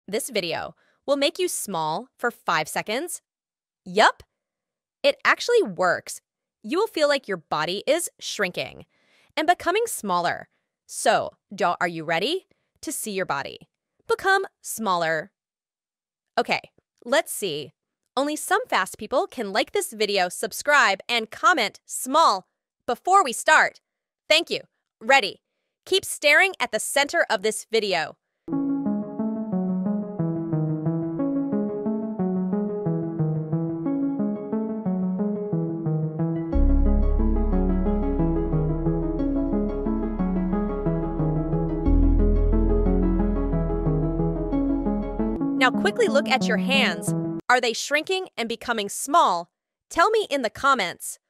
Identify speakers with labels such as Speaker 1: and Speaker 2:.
Speaker 1: This video will make you small for 5 seconds. Yup, it actually works. You will feel like your body is shrinking and becoming smaller. So, are you ready to see your body become smaller? Okay, let's see. Only some fast people can like this video, subscribe, and comment small before we start. Thank you. Ready? Keep staring at the center of this video. Now quickly look at your hands. Are they shrinking and becoming small? Tell me in the comments.